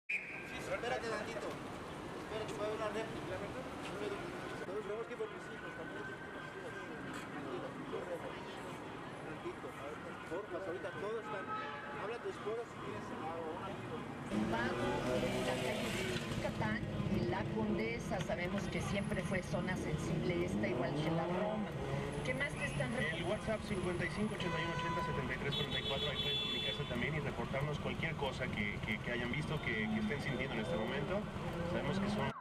Sí, espérate tantito. Espérate, voy a ver una réplica. Todos tenemos que participan, también tantito. Porfa, ahorita todos están. Habla a tu esposa si tienes a un amigo. Vago en la calle de Yucatán, en la Condesa, sabemos que siempre fue zona sensible esta, igual que la Roma. ¿Qué más te están El WhatsApp 55 81 80 73 44, ahí pueden comunicarse también y reportarnos cualquier cosa que hayan visto, que estén sintiendo en este momento. Sabemos que son...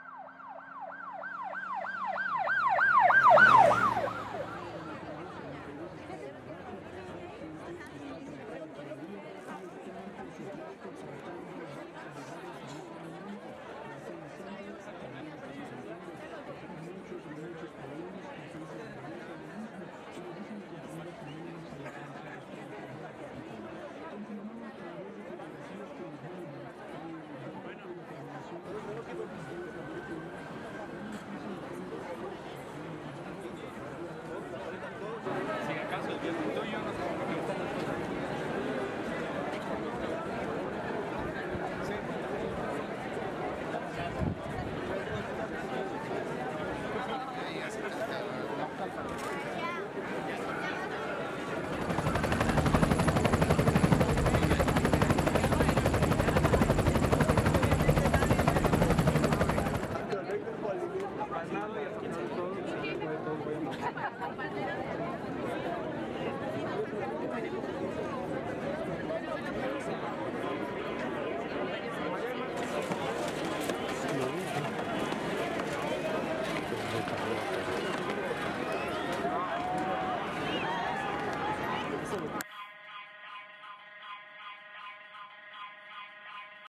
Si acaso el viento tuyo no se va a Thank you.